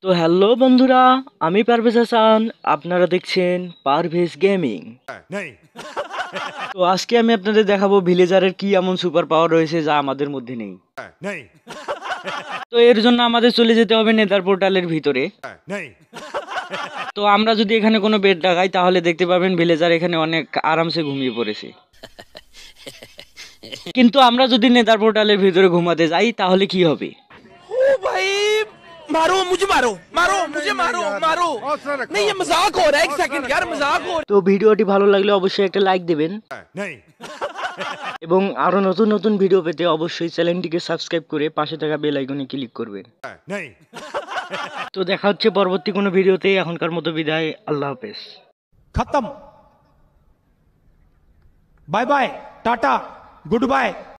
তো হ্যালো বন্ধুরা, আমি পারভেজ হাসান। আপনারা দেখছেন পারভেজ গেমিং। তো আজকে আমি আপনাদের দেখাবো ভিলেজারের কি এমন সুপার পাওয়ার রয়েছে যা আমাদের মধ্যে নেই। তো এর জন্য আমাদের চলে যেতে হবে নেদার পোর্টালের ভিতরে। তো আমরা যদি এখানে কোনো বেড লাগাই তাহলে দেখতে পাবেন ভিলেজার এখানে অনেক আরামসে ঘুমিয়ে পড়েছে। কিন্তু আমরা যদি নেদার পোর্টালের ভিতরে ঘুমাতে যাই তাহলে কি হবে? ओ भाई मारो मुझे मारो मारो मुझे मारो मारो नहीं ये मजाक हो रहा है एक सेकंड यार मजाक हो তো ভিডিওটি ভালো লাগলে অবশ্যই একটা লাইক দেবেন এবং আরো নতুন নতুন ভিডিও পেতে অবশ্যই চ্যানেলটিকে সাবস্ক্রাইব করে পাশে থাকা বেল আইকনে ক্লিক করবেন। তো দেখা হচ্ছে পরবর্তী কোনো ভিডিওতে। এখনকার মতো বিদায়, আল্লাহ হাফেজ। खत्म। Bye bye tata good bye.